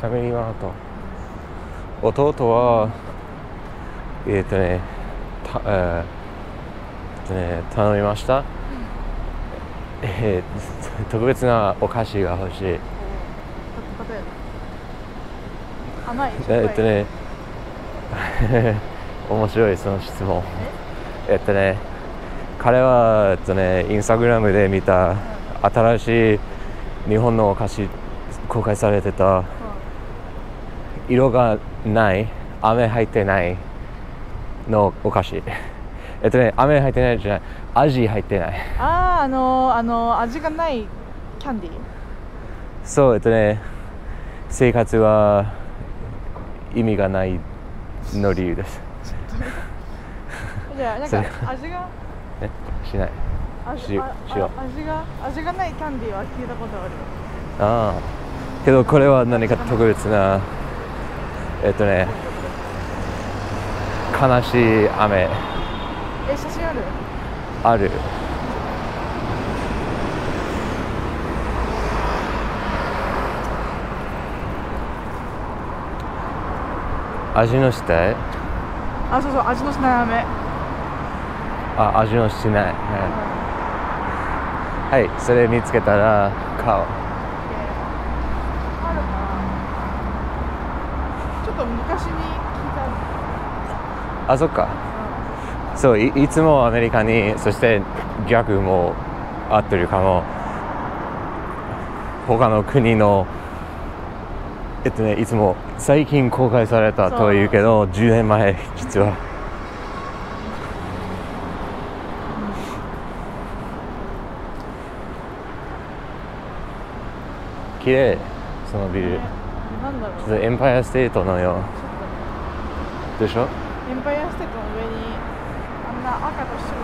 ファミリーマート。弟は頼みました。特別なお菓子が欲しい。 甘い。 面白いその質問。彼はインスタグラムで見た新しい日本のお菓子公開されてた、色がない飴入ってないのお菓子。飴入ってないじゃない、味入ってない。 味がないキャンディー。 そう、生活は意味がないの理由です。 じゃあなんか味がしない。 味がないキャンディーは聞いたことある。 ああ、けどこれは何か特別な悲しい飴。 写真ある？ ある。味のしたい？ そうそう、味のしない飴。 味のしない。はい、それ見つけたら買おう。 あるかな。ちょっと昔に聞いた。 そっか。そう、いつもアメリカに、そして逆も合ってるかも。他の国のいつも最近公開されたというけど、10年前実は。綺麗、そのビル。 なんだろう。 ちょっとエンパイアステートのよう。でしょ？ エンパイアステートの上にあんな赤と白の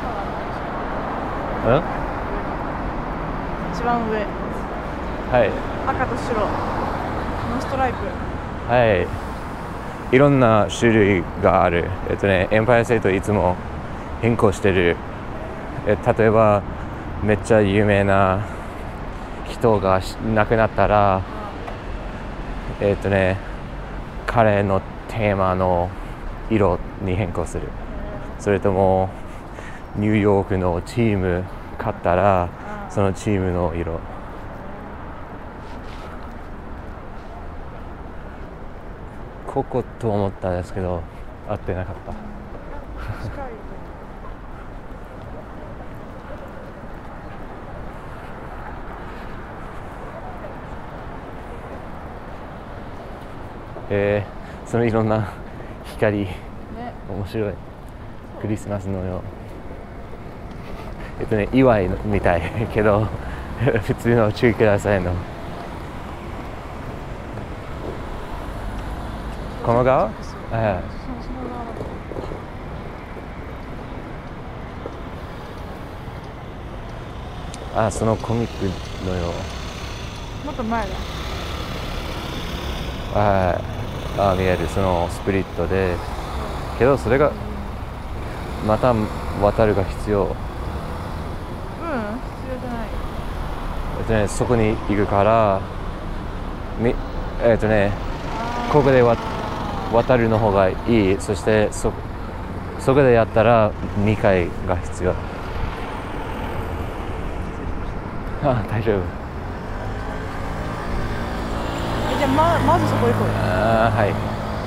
花があるでしょ。一番上。 はい。 赤と白のストライプ。 はい。いろんな種類がある。エンパイアステートいつも変更してる。例えばめっちゃ有名な人が亡くなったら、彼のテーマの色に変更する。それともニューヨークのチーム勝ったらそのチームの色。ここと思ったんですけど合ってなかった。そのいろんな光、面白い。クリスマスのよう。祝いみたいけど普通の注意くださいの。この側？そのコミックのよう。もっと前だ。 見える、そのスプリットで。けどそれがまた渡るが必要。 必要じゃない。 そこに行くからここで渡るの方がいい。そしてそこでやったら2回が必要。大丈夫。 じゃあまずそこ行こうよ。 はい。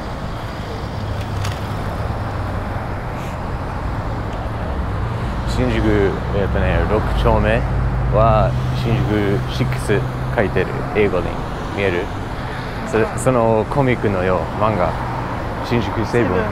新宿6丁目は新宿6書いてる。英語で見える。そのコミックのよう漫画新宿セブン。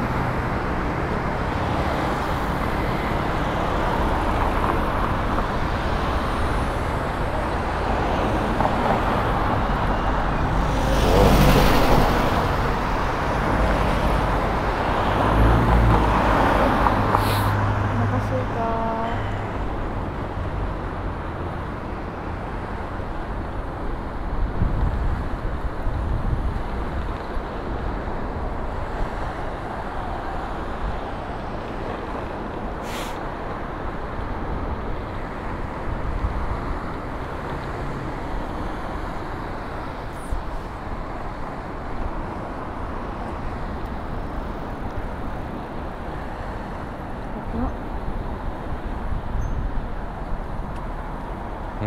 うん。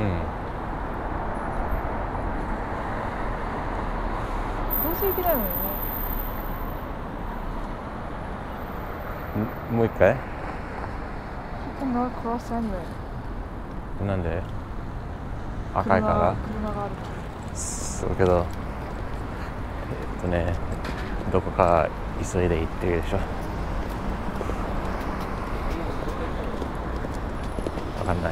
どうせいけないのよね。 もう一回？ こんなクロスエンド。 なんで？赤いから？ 車があるから。 そうけど、どこか急いで行ってるでしょ。わかんない。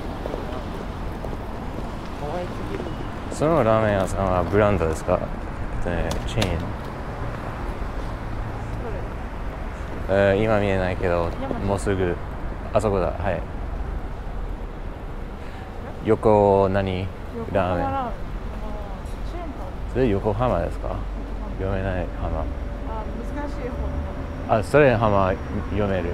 そのラーメン屋さんはブランドですか？チェーン。今見えないけど、もうすぐ、あそこだ。はい。横何ラーメン。それ横浜ですか？読めない浜。 難しい方。それ浜読める。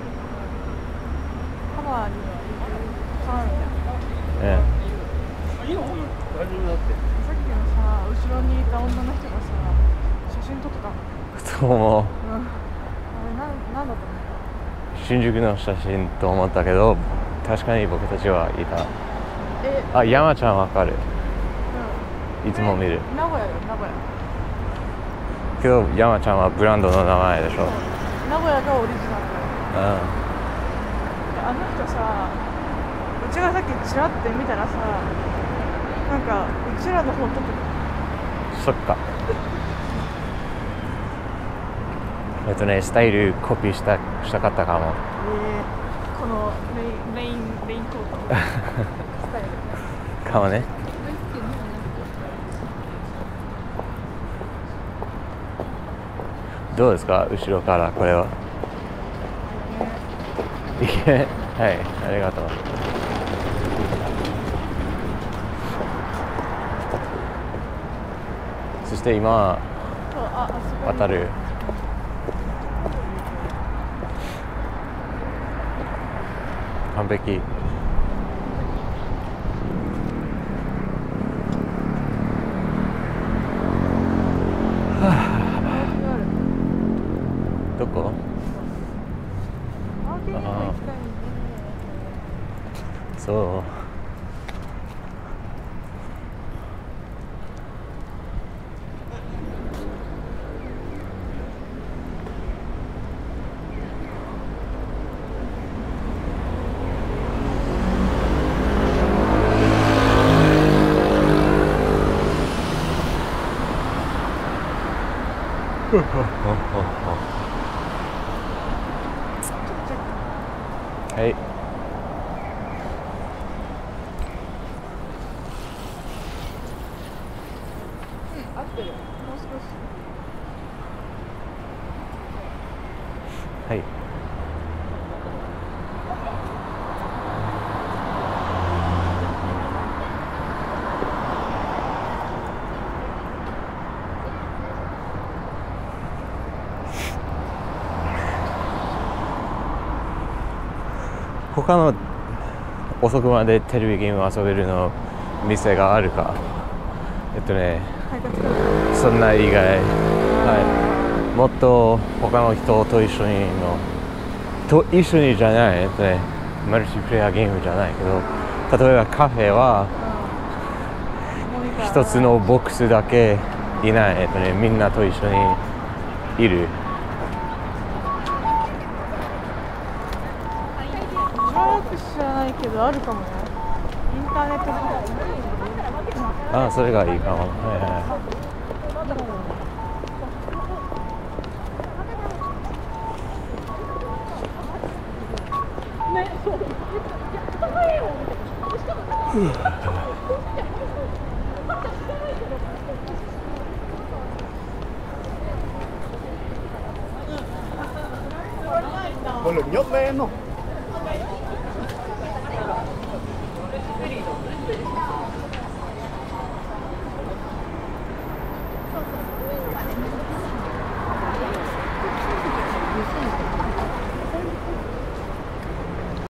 浜には川みたいな。さっきのさ、後ろにいた女の人がさ、写真撮ってたの。 そう思う。 あれなんだと思う？ 新宿の写真と思ったけど、確かに僕たちはいた。山ちゃんわかる。いつも見る。 名古屋よ、名古屋。 けど山ちゃんはブランドの名前でしょ。 名古屋がオリジナルだよ。あの人さ、うちがさっきちらって見たらさ、なんかうちらの方撮ってた。 そっか。スタイルコピーしたかったかも。 このレインコートスタイルかもね。どうですか、後ろからこれは。はい、ありがとう。そして今渡る。完璧。どこ？そう。はい。 合ってる。もう少し。 はい。他の遅くまでテレビゲーム遊べるの店があるか。そんな以外、もっと他の人と一緒にじゃない、マルチプレイヤーゲームじゃないけど、例えばカフェは一つのボックスだけいない、みんなと一緒にいる。 知らないけどあるかもね。インターネットそれがいいかも。 Con lượm nhấp lên không?